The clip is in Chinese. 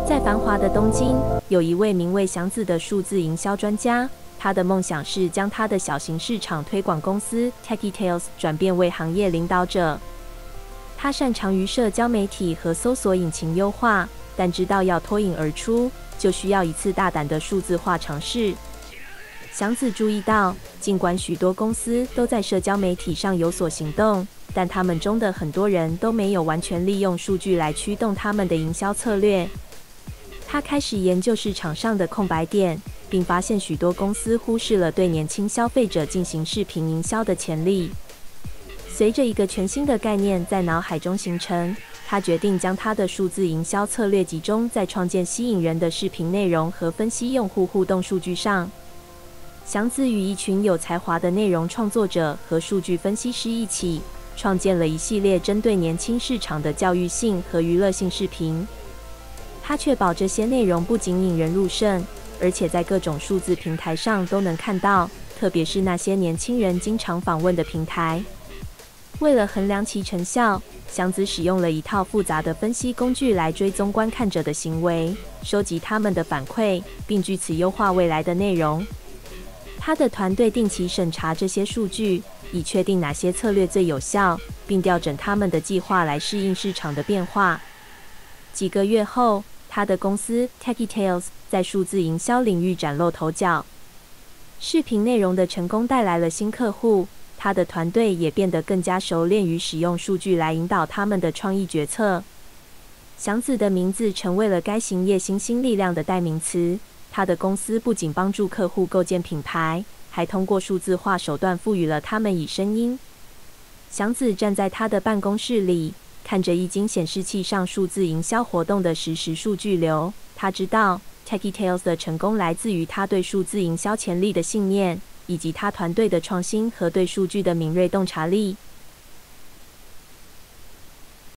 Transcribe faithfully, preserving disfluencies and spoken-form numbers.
在繁华的东京，有一位名为祥子的数字营销专家。他的梦想是将他的小型市场推广公司 TechieTales 转变为行业领导者。他擅长于社交媒体和搜索引擎优化，但知道要脱颖而出，就需要一次大胆的数字化尝试。祥子注意到，尽管许多公司都在社交媒体上有所行动，但他们中的很多人都没有完全利用数据来驱动他们的营销策略。他开始研究市场上的空白点，并发现许多公司忽视了对年轻消费者进行视频营销的潜力。随着一个全新的概念在脑海中形成，他决定将他的数字营销策略集中在创建吸引人的视频内容和分析用户互动数据上。祥子与一群有才华的内容创作者和数据分析师一起，创建了一系列针对年轻市场的教育性和娱乐性视频。他确保这些内容不仅引人入胜，而且在各种数字平台上都能看到，特别是那些年轻人经常访问的平台。为了衡量其成效，祥子使用了一套复杂的分析工具来追踪观看者的行为，收集他们的反馈，并据此优化未来的内容。他的团队定期审查这些数据，以确定哪些策略最有效，并调整他们的计划来适应市场的变化。几个月后，他的公司 TechieTales 在数字营销领域崭露头角。视频内容的成功带来了新客户，他的团队也变得更加熟练于使用数据来引导他们的创意决策。祥子的名字成为了该行业新兴力量的代名词。他的公司不仅帮助客户构建品牌，还通过数字化手段赋予了他们以声音。祥子站在他的办公室里，看着液晶显示器上数字营销活动的实时数据流。他知道 TechieTales 的成功来自于他对数字营销潜力的信念，以及他团队的创新和对数据的敏锐洞察力。